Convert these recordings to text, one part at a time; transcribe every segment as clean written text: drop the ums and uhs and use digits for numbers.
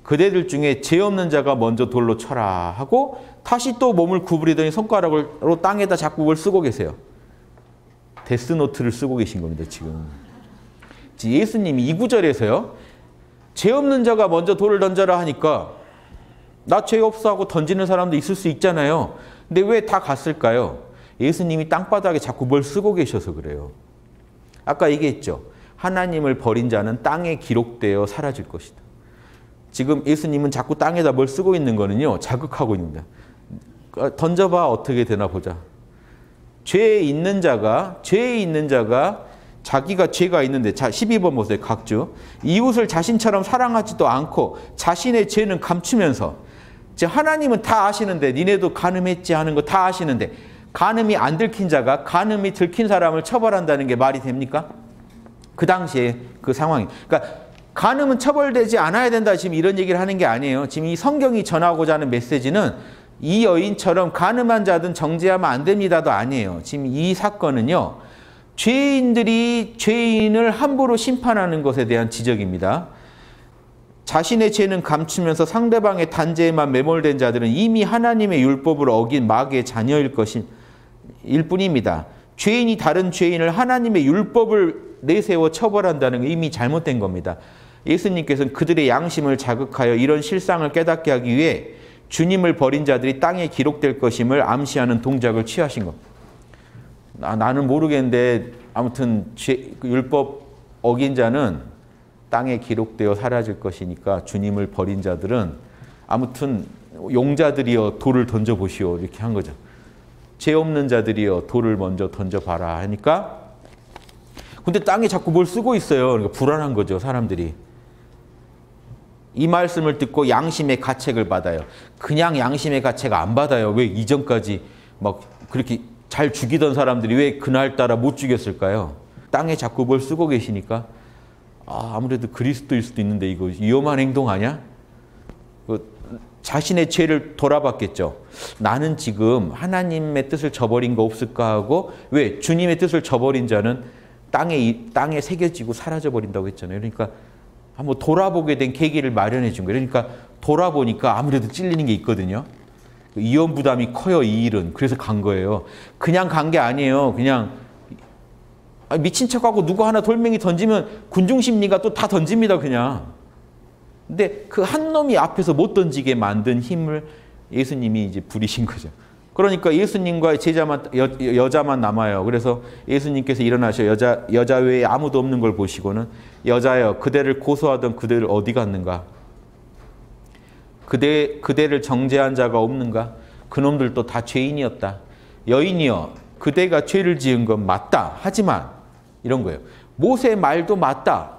그대들 중에 죄 없는 자가 먼저 돌로 쳐라 하고 다시 또 몸을 구부리더니 손가락으로 땅에다 자꾸 뭘 쓰고 계세요. 데스노트를 쓰고 계신 겁니다, 지금. 예수님이 이 구절에서요. 죄 없는 자가 먼저 돌을 던져라 하니까 나 죄 없어 하고 던지는 사람도 있을 수 있잖아요. 근데 왜 다 갔을까요? 예수님이 땅바닥에 자꾸 뭘 쓰고 계셔서 그래요. 아까 얘기했죠. 하나님을 버린 자는 땅에 기록되어 사라질 것이다. 지금 예수님은 자꾸 땅에다 뭘 쓰고 있는 거는요. 자극하고 있습니다. 던져봐 어떻게 되나 보자. 죄에 있는 자가 자기가 죄가 있는데, 자 12번 보세요. 각주. 이웃을 자신처럼 사랑하지도 않고 자신의 죄는 감추면서, 하나님은 다 아시는데 니네도 간음했지 하는 거 다 아시는데 간음이 안 들킨 자가 간음이 들킨 사람을 처벌한다는 게 말이 됩니까? 그 당시에 그 상황이. 그러니까 간음은 처벌되지 않아야 된다 지금 이런 얘기를 하는 게 아니에요. 지금 이 성경이 전하고자 하는 메시지는 이 여인처럼 간음한 자든 정죄하면 안 됩니다도 아니에요. 지금 이 사건은요. 죄인들이 죄인을 함부로 심판하는 것에 대한 지적입니다. 자신의 죄는 감추면서 상대방의 단죄에만 매몰된 자들은 이미 하나님의 율법을 어긴 마귀의 자녀일 뿐입니다. 죄인이 다른 죄인을 하나님의 율법을 내세워 처벌한다는 건 이미 잘못된 겁니다. 예수님께서는 그들의 양심을 자극하여 이런 실상을 깨닫게 하기 위해 주님을 버린 자들이 땅에 기록될 것임을 암시하는 동작을 취하신 겁니다. 나는 모르겠는데 아무튼 율법 어긴 자는 땅에 기록되어 사라질 것이니까 주님을 버린 자들은 아무튼 용자들이여 돌을 던져보시오 이렇게 한 거죠. 죄 없는 자들이여 돌을 먼저 던져봐라 하니까 근데 땅에 자꾸 뭘 쓰고 있어요. 그러니까 불안한 거죠. 사람들이. 이 말씀을 듣고 양심의 가책을 받아요. 그냥 양심의 가책 안 받아요. 왜 이전까지 막 그렇게 잘 죽이던 사람들이 왜 그날따라 못 죽였을까요? 땅에 자꾸 뭘 쓰고 계시니까 아무래도 그리스도일 수도 있는데 이거 위험한 행동 아니야? 자신의 죄를 돌아봤겠죠. 나는 지금 하나님의 뜻을 저버린 거 없을까 하고 왜? 주님의 뜻을 저버린 자는 땅에 새겨지고 사라져버린다고 했잖아요. 그러니까 한번 돌아보게 된 계기를 마련해 준 거예요. 그러니까 돌아보니까 아무래도 찔리는 게 있거든요. 이혼 부담이 커요, 이 일은. 그래서 간 거예요. 그냥 간 게 아니에요. 그냥 미친 척하고 누구 하나 돌멩이 던지면 군중심리가 또 다 던집니다, 그냥. 근데 그 한 놈이 앞에서 못 던지게 만든 힘을 예수님이 이제 부리신 거죠. 그러니까 예수님과 여자만 남아요. 그래서 예수님께서 일어나셔 여자 외에 아무도 없는 걸 보시고는 여자여 그대를 고소하던 그대를 어디 갔는가? 그대를 정죄한 자가 없는가? 그놈들도 다 죄인이었다. 여인이여 그대가 죄를 지은 건 맞다. 하지만 이런 거예요. 모세의 말도 맞다.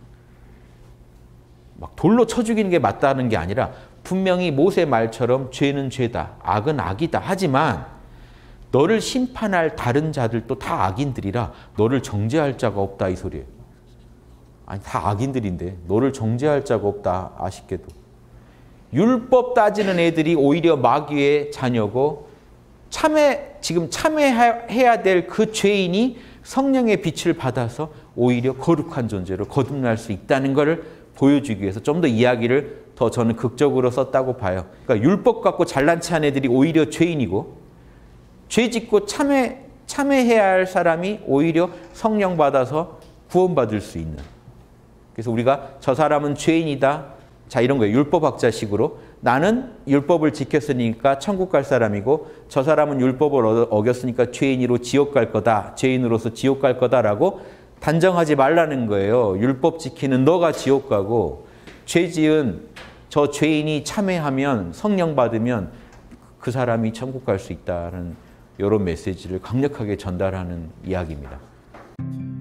막 돌로 쳐 죽이는 게 맞다는 게 아니라 분명히 모세 말처럼 죄는 죄다. 악은 악이다. 하지만 너를 심판할 다른 자들도 다 악인들이라 너를 정죄할 자가 없다 이 소리예요. 아니 다 악인들인데 너를 정죄할 자가 없다. 아쉽게도. 율법 따지는 애들이 오히려 마귀의 자녀고 지금 참회해야 될 그 죄인이 성령의 빛을 받아서 오히려 거룩한 존재로 거듭날 수 있다는 것을 보여주기 위해서 좀 더 이야기를 더 저는 극적으로 썼다고 봐요. 그러니까 율법 갖고 잘난 체한 애들이 오히려 죄인이고 죄 짓고 참회해야 할 사람이 오히려 성령 받아서 구원받을 수 있는. 그래서 우리가 저 사람은 죄인이다. 자 이런 거예요. 율법학자식으로 나는 율법을 지켰으니까 천국 갈 사람이고 저 사람은 율법을 어겼으니까 죄인으로 지옥 갈 거다. 죄인으로서 지옥 갈 거다라고 단정하지 말라는 거예요. 율법 지키는 너가 지옥 가고 죄 지은 저 죄인이 참회하면 성령 받으면 그 사람이 천국 갈 수 있다는 이런 메시지를 강력하게 전달하는 이야기입니다.